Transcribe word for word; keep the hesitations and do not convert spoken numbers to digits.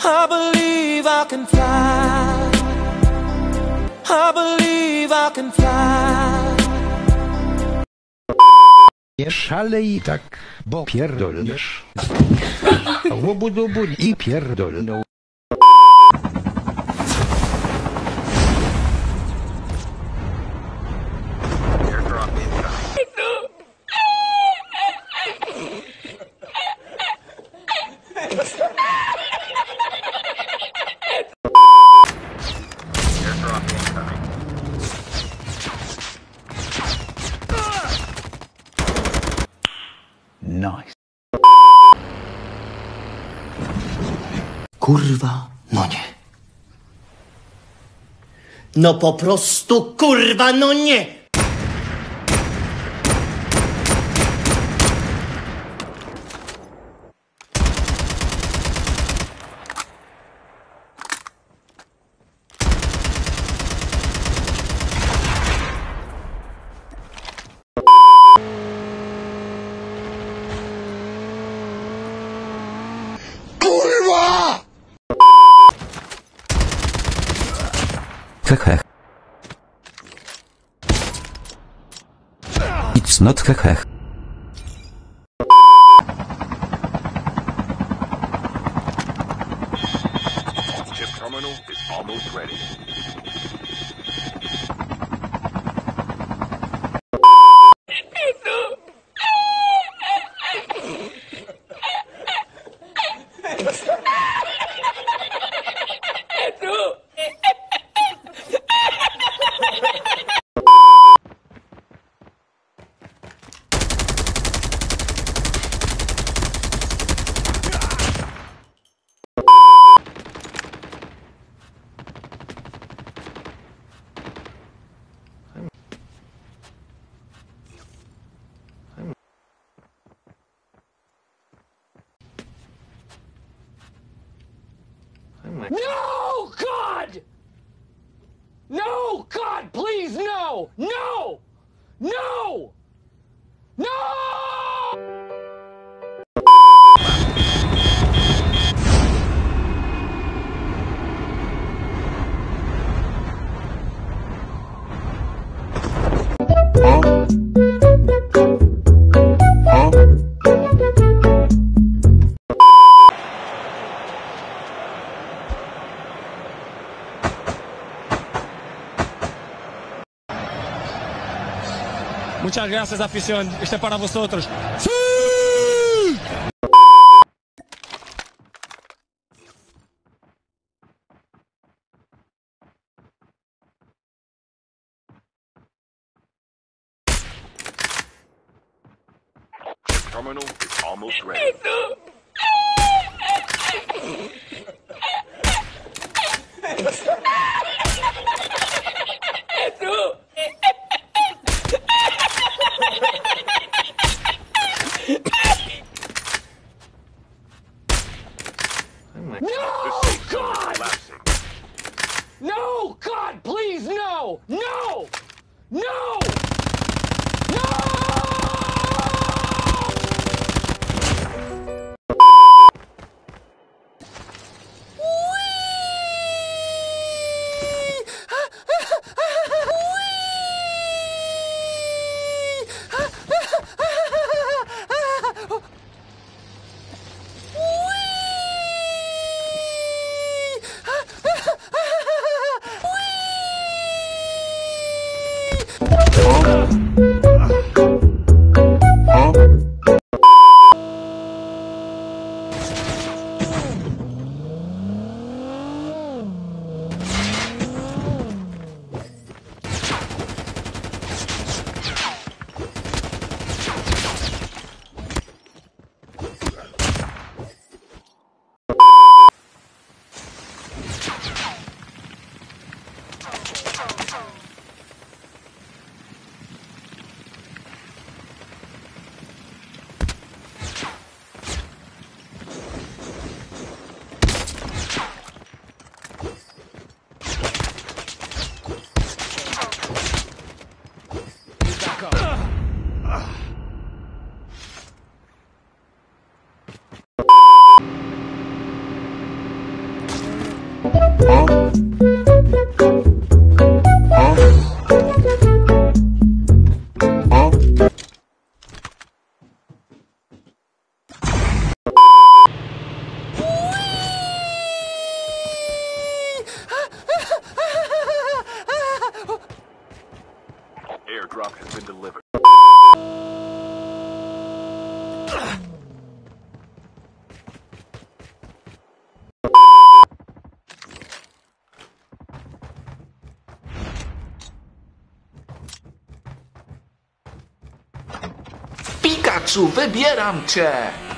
I believe I can fly. I believe I can fly. Nie szalej tak, bo pierdolniesz. Łobudubu i pierdolną. Nice. Kurwa, no nie. No po prostu kurwa, no nie. Hech. It's not hech. Chip terminal is almost ready. No, God! No, God, please, no! No! No! No! Muchas gracias, afición. Este es para vosotros. ¡Sí! Terminal is almost ready. No, God! No, God, please, no! No! No! No! Grzegorzu, wybieram cię!